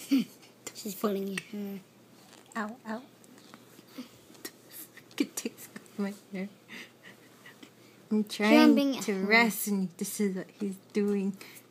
She's pulling your hair. Ow, ow. It takes my hair. I'm trying to rest, and this is what he's doing.